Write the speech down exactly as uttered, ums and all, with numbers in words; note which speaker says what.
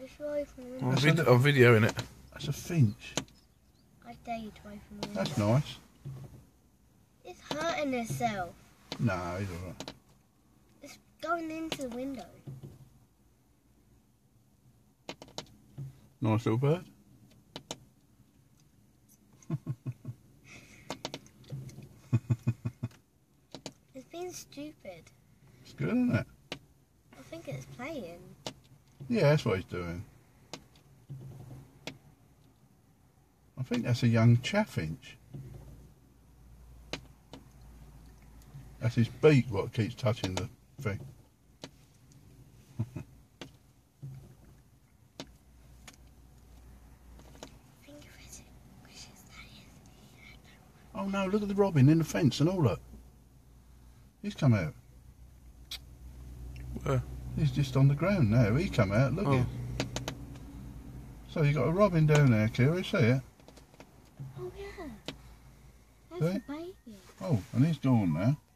Speaker 1: It's away from the window.
Speaker 2: I'm, vid I'm videoing it.
Speaker 3: That's a finch.
Speaker 1: I dare you to away from the window.
Speaker 3: That's nice.
Speaker 1: It's hurting itself.
Speaker 3: No, he's alright.
Speaker 1: It's going into the window.
Speaker 3: Nice little bird.
Speaker 1: It's being stupid.
Speaker 3: It's good, isn't it?
Speaker 1: I think it's playing.
Speaker 3: Yeah, that's what he's doing. I think that's a young chaffinch. That's his beak what keeps touching the thing. Oh no, look at the robin in the fence and all that. He's come out.
Speaker 2: Where?
Speaker 3: He's just on the ground now. He come out, look
Speaker 2: Oh.
Speaker 3: at him. So you got a robin down there, Kira, see it?
Speaker 1: Oh yeah. That's
Speaker 3: See?
Speaker 1: a baby.
Speaker 3: Oh, and he's gone now.